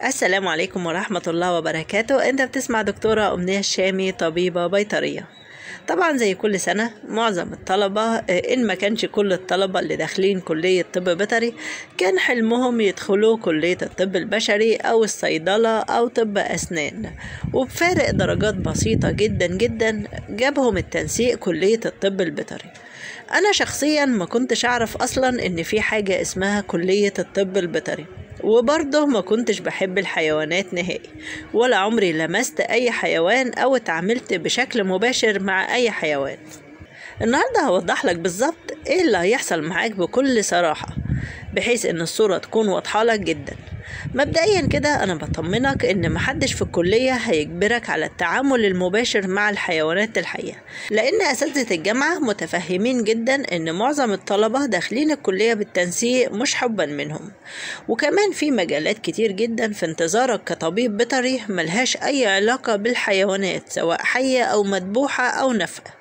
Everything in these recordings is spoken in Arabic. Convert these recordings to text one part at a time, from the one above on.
السلام عليكم ورحمة الله وبركاته. انت بتسمع دكتورة أمنية الشامي، طبيبة بيطرية. طبعا زي كل سنة معظم الطلبة إن ما كانش كل الطلبة اللي داخلين كلية طب بيطري كان حلمهم يدخلوا كلية الطب البشري أو الصيدلة أو طب أسنان، وبفارق درجات بسيطة جدا جدا جابهم التنسيق كلية الطب البيطري. أنا شخصيا ما كنتش أعرف أصلا إن في حاجة اسمها كلية الطب البيطري، وبرضه ما كنتش بحب الحيوانات نهائي، ولا عمري لمست أي حيوان أو اتعاملت بشكل مباشر مع أي حيوان. النهاردة هوضح لك بالظبط إيه اللي هيحصل معاك بكل صراحة، بحيث إن الصورة تكون واضحة لك جدا. مبدئيا كده أنا بطمنك إن محدش في الكلية هيجبرك على التعامل المباشر مع الحيوانات الحية، لأن أساتذة الجامعة متفهمين جدا إن معظم الطلبة داخلين الكلية بالتنسيق مش حبا منهم، وكمان في مجالات كتير جدا في انتظارك كطبيب بيطري ملهاش أي علاقة بالحيوانات، سواء حية أو مذبوحة أو نفقة.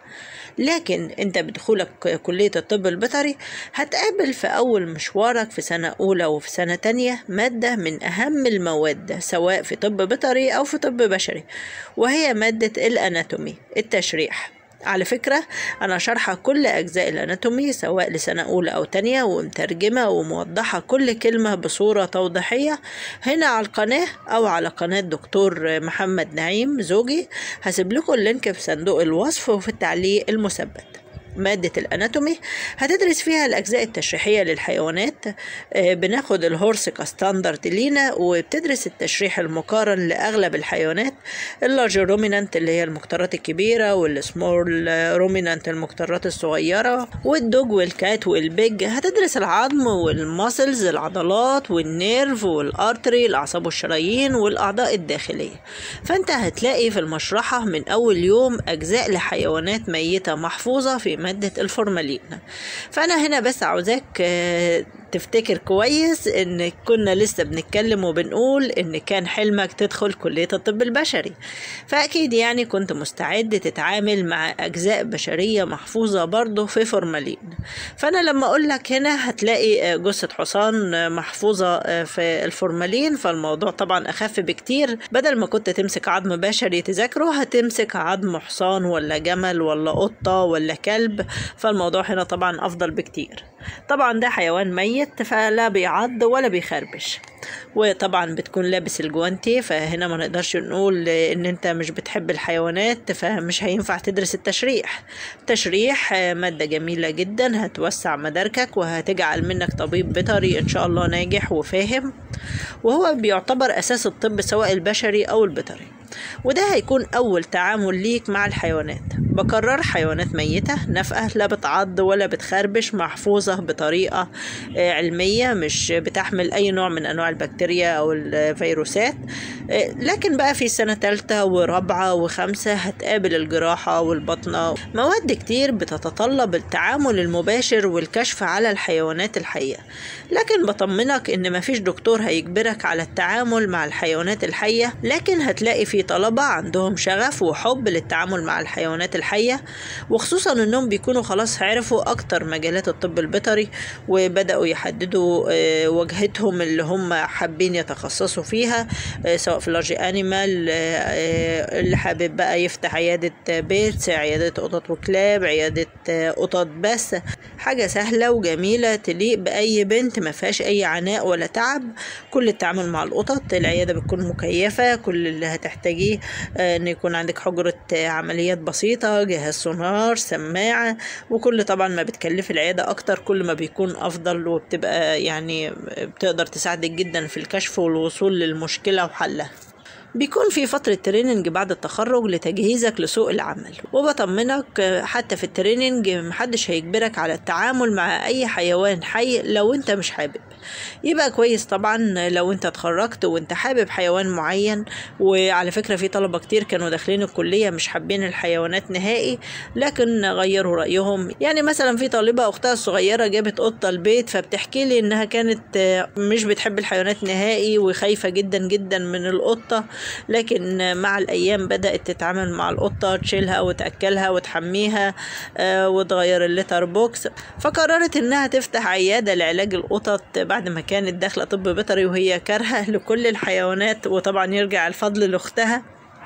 لكن انت بدخولك كلية الطب البيطري هتقابل في اول مشوارك في سنة اولى وفي سنة تانية مادة من اهم المواد سواء في طب بيطري او في طب بشري، وهي مادة الاناتومي، التشريح. على فكرة أنا شرحة كل أجزاء الأناتومي سواء لسنة أولى أو تانية، ومترجمة وموضحة كل كلمة بصورة توضيحية هنا على القناة أو على قناة دكتور محمد نعيم زوجي. هسيب لكم اللينك في صندوق الوصف وفي التعليق المثبت. مادة الأناتومي هتدرس فيها الأجزاء التشريحية للحيوانات، بناخد الهورس كستاندرد لينا، وبتدرس التشريح المقارن لأغلب الحيوانات، اللارج رومينانت اللي هي المقطرات الكبيرة، والسمول رومينانت المقطرات الصغيرة، والدوج والكات والبيج. هتدرس العظم والماسلز العضلات والنيرف والارتري الأعصاب والشرايين والأعضاء الداخلية. فأنت هتلاقي في المشرحة من أول يوم أجزاء لحيوانات ميتة محفوظة في مادة الفورمالين. فأنا هنا بس عاوزاك تفتكر كويس ان كنا لسه بنتكلم وبنقول ان كان حلمك تدخل كلية الطب البشري، فاكيد يعني كنت مستعد تتعامل مع اجزاء بشرية محفوظة برضه في فورمالين. فانا لما اقول لك هنا هتلاقي جثة حصان محفوظة في الفورمالين، فالموضوع طبعا اخف بكتير. بدل ما كنت تمسك عظم بشري تذاكره هتمسك عظم حصان ولا جمل ولا قطة ولا كلب، فالموضوع هنا طبعا افضل بكتير. طبعا ده حيوان ميت فلا بيعض ولا بيخربش، وطبعا بتكون لابس الجوانتي، فهنا ما نقدرش نقول ان انت مش بتحب الحيوانات فمش هينفع تدرس التشريح. التشريح مادة جميلة جدا هتوسع مداركك وهتجعل منك طبيب بيطري ان شاء الله ناجح وفاهم، وهو بيعتبر اساس الطب سواء البشري او البيطري. وده هيكون اول تعامل ليك مع الحيوانات. بكرر، حيوانات ميتة نفقة لا بتعض ولا بتخربش، محفوظة بطريقة علمية، مش بتحمل اي نوع من انواع البكتيريا او الفيروسات. لكن بقى في سنة 3 و4 و5 هتقابل الجراحة والبطنة، مواد كتير بتتطلب التعامل المباشر والكشف على الحيوانات الحية. لكن بطمنك ان مفيش دكتور هيجبرك على التعامل مع الحيوانات الحية، لكن هتلاقي في طلبة عندهم شغف وحب للتعامل مع الحيوانات الحية، وخصوصا انهم بيكونوا خلاص عرفوا اكتر مجالات الطب البيطري وبدأوا يحددوا وجهتهم اللي هم حابين يتخصصوا فيها، سواء في اللارج انيمال، اللي حابب بقى يفتح عيادة بيتس، عيادة قطط وكلاب، عيادة قطط، بس حاجة سهلة وجميلة تليق بأي بنت ما فيهاش أي عناء ولا تعب. كل التعامل مع القطط، العيادة بتكون مكيفة، كل اللي هتحتاجيه ان يكون عندك حجرة عمليات بسيطة، جهاز سونار، سماعة، وكل طبعا ما بتكلف العيادة اكتر كل ما بيكون افضل، وبتبقى يعني بتقدر تساعدك جدا في الكشف والوصول للمشكلة وحلها. بيكون في فترة تريننج بعد التخرج لتجهيزك لسوق العمل، وبطمنك حتى في التريننج محدش هيجبرك على التعامل مع اي حيوان حي لو انت مش حابب. يبقى كويس طبعا لو انت اتخرجت وانت حابب حيوان معين. وعلى فكرة في طلبة كتير كانوا داخلين الكلية مش حابين الحيوانات نهائي لكن غيروا رأيهم. يعني مثلا في طالبة اختها الصغيرة جابت قطة البيت، فبتحكي لي انها كانت مش بتحب الحيوانات نهائي وخايفة جدا جدا من القطة، لكن مع الأيام بدأت تتعامل مع القطة، تشيلها وتأكلها وتحميها وتغير الليتر بوكس. فقررت إنها تفتح عيادة لعلاج القطط بعد ما كانت داخلة طب بيطري وهي كارهة لكل الحيوانات، وطبعا يرجع الفضل لأختها.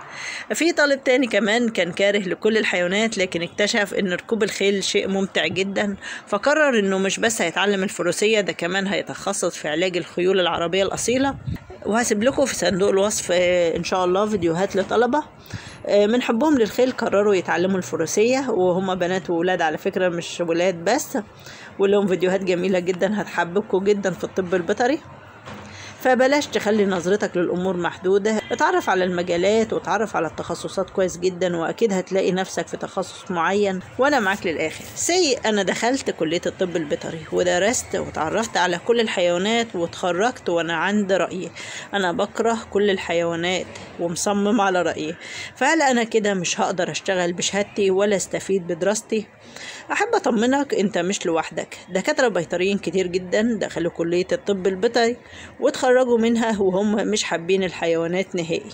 في طالب تاني كمان كان كاره لكل الحيوانات، لكن اكتشف ان ركوب الخيل شيء ممتع جدا، فقرر انه مش بس هيتعلم الفروسية، ده كمان هيتخصص في علاج الخيول العربية الأصيلة. وهسيب لكم في صندوق الوصف ان شاء الله فيديوهات لطلبة من حبهم للخيل قرروا يتعلموا الفروسية، وهم بنات وولاد على فكرة، مش ولاد بس، ولهم فيديوهات جميلة جدا هتحببكم جدا في الطب البيطري. فبلاش تخلي نظرتك للأمور محدودة، اتعرف على المجالات واتعرف على التخصصات كويس جدا، وأكيد هتلاقي نفسك في تخصص معين. وأنا معاك للآخر. أنا دخلت كلية الطب البيطري ودرست واتعرفت على كل الحيوانات واتخرجت وأنا عند رأيي، أنا بكره كل الحيوانات ومصمم على رأيي. فهل أنا كده مش هقدر أشتغل بشهادتي ولا استفيد بدراستي؟ أحب أطمنك أنت مش لوحدك، دكاترة بيطريين كتير جدا دخلوا كلية الطب البيطري واتخرجوا منها وهم مش حابين الحيوانات نهائي،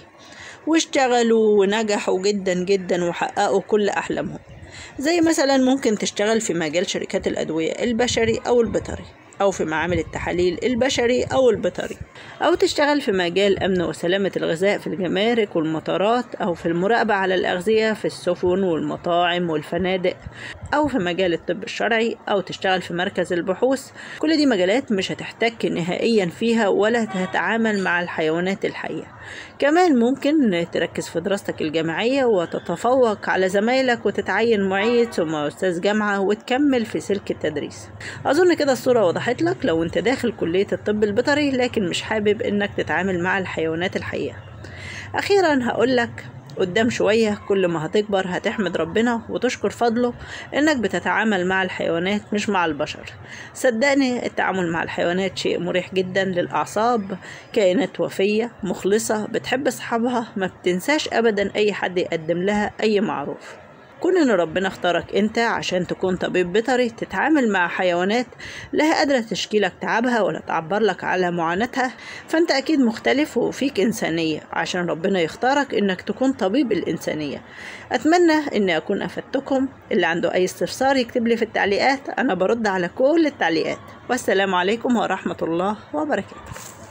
واشتغلوا ونجحوا جدا جدا وحققوا كل أحلامهم. زي مثلا ممكن تشتغل في مجال شركات الأدوية البشري أو البيطري، أو في معامل التحاليل البشري أو البيطري، أو تشتغل في مجال أمن وسلامة الغذاء في الجمارك والمطارات، أو في المراقبة على الأغذية في السفن والمطاعم والفنادق، أو في مجال الطب الشرعي، أو تشتغل في مركز البحوث. كل دي مجالات مش هتحتك نهائيا فيها ولا هتتعامل مع الحيوانات الحية. كمان ممكن تركز في دراستك الجامعية وتتفوق على زمايلك وتتعين معيد ثم أستاذ جامعة وتكمل في سلك التدريس. أظن كده الصورة وضحت لك لو أنت داخل كلية الطب البيطري لكن مش حابب إنك تتعامل مع الحيوانات الحية. أخيرا هقول لك قدام شوية كل ما هتكبر هتحمد ربنا وتشكر فضله انك بتتعامل مع الحيوانات مش مع البشر. صدقني التعامل مع الحيوانات شيء مريح جدا للأعصاب، كائنات وفية مخلصة بتحب أصحابها، ما بتنساش أبدا أي حد يقدم لها أي معروف. كون ان ربنا اختارك انت عشان تكون طبيب بيطري تتعامل مع حيوانات لا قادرة تشكيلك تعبها ولا تعبر لك على معاناتها، فانت اكيد مختلف وفيك انسانية عشان ربنا يختارك انك تكون طبيب الانسانية. اتمنى اني اكون افدتكم. اللي عنده اي استفسار يكتب لي في التعليقات، انا برد على كل التعليقات. والسلام عليكم ورحمة الله وبركاته.